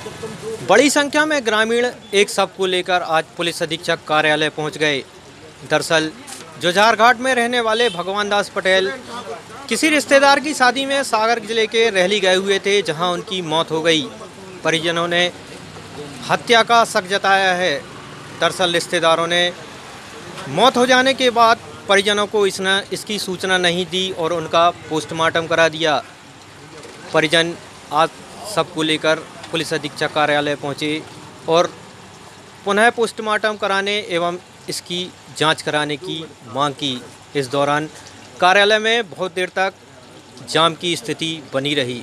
बड़ी संख्या में ग्रामीण एक शव को लेकर आज पुलिस अधीक्षक कार्यालय पहुंच गए। दरअसल जुझारघाट में रहने वाले भगवान दास पटेल किसी रिश्तेदार की शादी में सागर जिले के रहली गए हुए थे, जहां उनकी मौत हो गई। परिजनों ने हत्या का शक जताया है। दरअसल रिश्तेदारों ने मौत हो जाने के बाद परिजनों को इसकी सूचना नहीं दी और उनका पोस्टमार्टम करा दिया। परिजन आज शव को लेकर पुलिस अधीक्षक कार्यालय पहुंचे और पुनः पोस्टमार्टम कराने एवं इसकी जांच कराने की मांग की। इस दौरान कार्यालय में बहुत देर तक जाम की स्थिति बनी रही।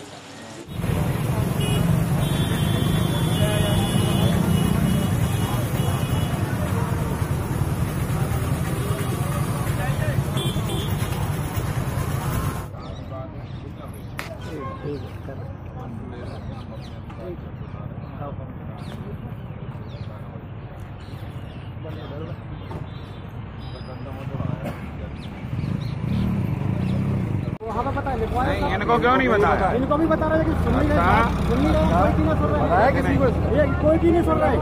नहीं, इनको क्यों नहीं बताया? इनको भी बता रहे हैं कि सुन नहीं रहे, कोई की नहीं सुन रहा है।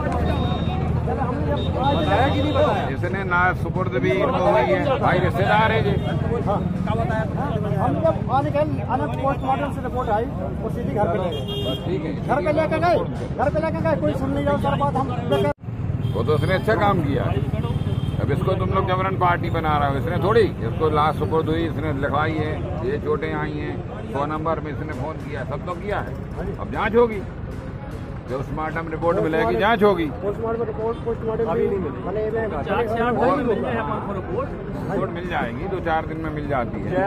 बताया कि नहीं बताया? इसने ना सुपुर्द भी इनको हुई है, भाई रिश्तेदार है जी। हम जब आने पोस्टमार्टम से रिपोर्ट आई और सीधी घर पे ले गए। ठीक है, घर पे लेके गए, कोई सुन नहीं रहा। सर बात हम वो तो उसने अच्छा काम किया। अब इसको तुम लोग जबरन पार्टी बना रहे हो। इसने थोड़ी, इसको लाश सुपुर्द हुई, इसने लिखवाई है, ये चोटें आई हैं, 100 नंबर में इसने फोन किया, सब तो किया है। अब जांच होगी, पोस्टमार्टम रिपोर्ट मिलेगी, जांच होगी। रिपोर्ट मिल जाएगी, 2-4 दिन में मिल जाती है।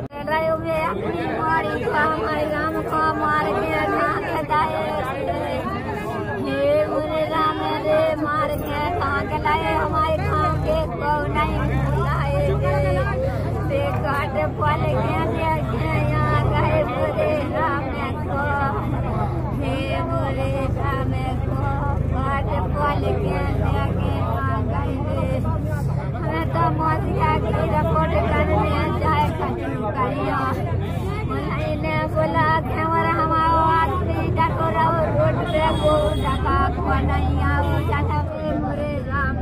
मार के कहाँ के लाए हमारे गाँव के को नहीं लाए घाट पल के यहाँ गए बोले राम को हे बोले राम को घाट पल के यहाँ गए। हमें तो मौसिया की रिपोर्ट करने जाए करिया ने बोला कैमरा हमारा आदमी डकोरा रोड पे को डका को नहीं आओ जाता पे मोरे राम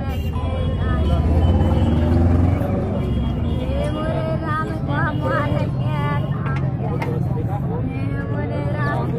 को मार के मोरे राम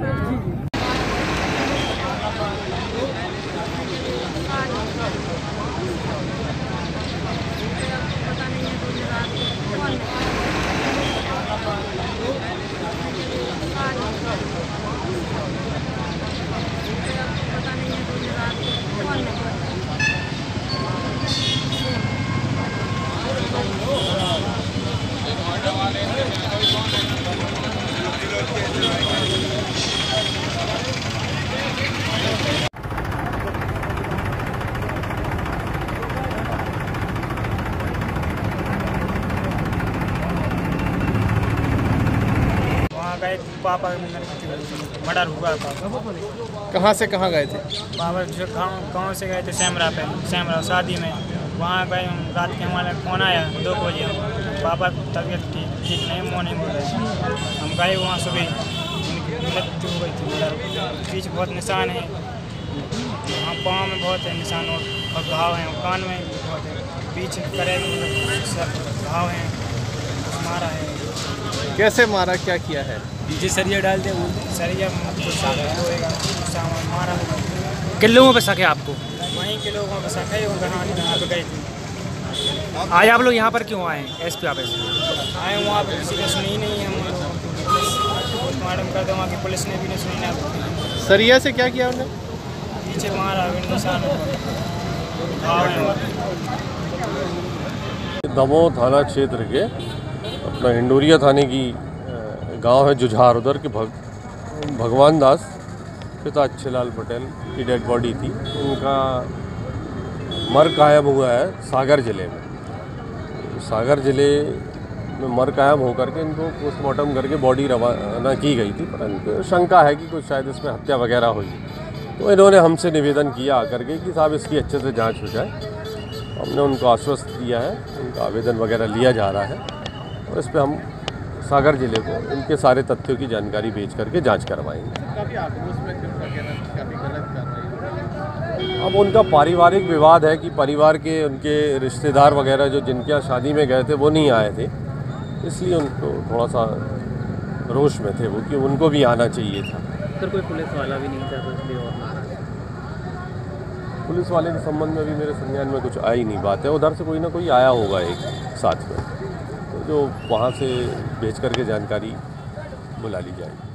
गए पापा मर्डर हुआ। कहाँ से कहाँ गए थे? पापा जो गाँव से गए थे सैमरा शादी में। वहाँ गए हम, रात के हमारे फोन आया 2 बजे। पापा तबीयत ठीक नहीं, मॉर्निंग हो रही। हम गए वहाँ सुबह, उनकी मृत्यु हो गई थी। पीछे बहुत निशान है, वहाँ पाँव में बहुत है निशान और घाव हैं, कान में बहुत है, पीछे करे सब घाव हैं, मारा है। कैसे मारा, क्या किया है? पीछे सरिया डालते वो सरिया मारा। किन लोगों पे शक है आपको? वहीं के लोगों पे शक है, वो जहाँ पे गए थे। आज आप लोग यहाँ पर क्यों आए? एसपी ऑफिस आए, वहाँ पे किसी ने सुनी नहीं। हम पोस्टमार्टम कर दो, वहाँ की पुलिस ने भी नहीं सुनी ना। सरिया से क्या किया उन्होंने? पीछे मारा निशान। दमोह थाना क्षेत्र के अपना हिंडोरिया थाने की गांव है जुझार, उधर के भगवान दास पिता अच्छेलाल पटेल की डेड बॉडी थी। उनका मर कायम हुआ है सागर ज़िले में। सागर ज़िले में मर कायम होकर के इनको पोस्टमार्टम करके बॉडी रवाना की गई थी, परंतु शंका है कि कुछ शायद इसमें हत्या वगैरह हुई। तो इन्होंने हमसे निवेदन किया आकर के कि साहब इसकी अच्छे से जांच हो जाए। हमने उनको आश्वस्त दिया है, उनका आवेदन वगैरह लिया जा रहा है और इस पर हम सागर जिले को इनके सारे तथ्यों की जानकारी भेज करके जांच करवाएंगे। काफ़ी आक्रोश में काफ़ी गलत अब उनका पारिवारिक विवाद है कि परिवार के उनके रिश्तेदार वगैरह जो जिनके यहाँ शादी में गए थे वो नहीं आए थे, इसलिए उनको थोड़ा सा रोष में थे वो कि उनको भी आना चाहिए था। सर कोई पुलिस वाला भी नहीं था तो इसलिए और नाराज। पुलिस वाले के संबंध में भी मेरे संज्ञान में कुछ आई नहीं बात है। उधर से कोई ना कोई आया होगा एक साथ में, तो जो वहाँ से भेज करके जानकारी बुला ली जाएगी।